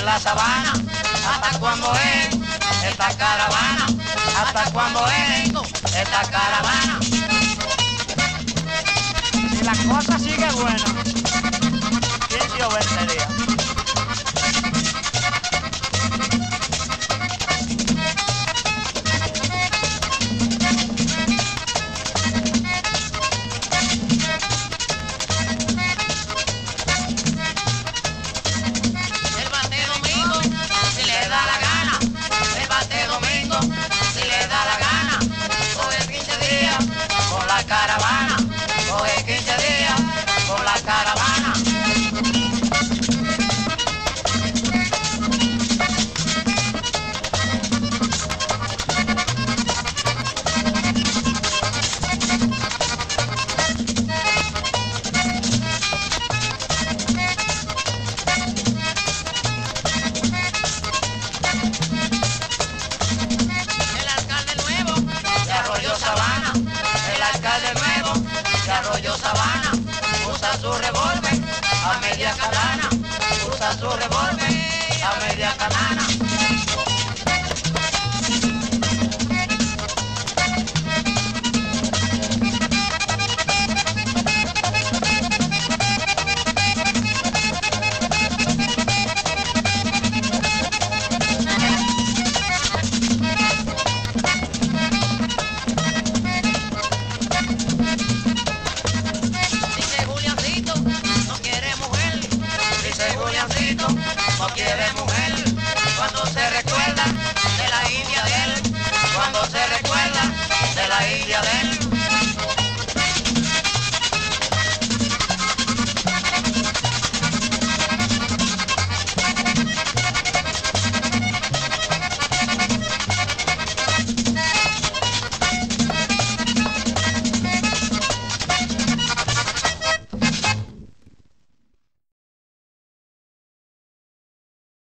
la sabana, hasta cuándo es esta caravana, hasta cuándo es esta caravana. Si la cosa sigue buena, 15 o 20 días. Caravana, coge 15 días con la caravana. El alcalde nuevo de Arroyo Sabana, el alcalde nuevo de Arroyo Sabana, usa su revólver a media cadana.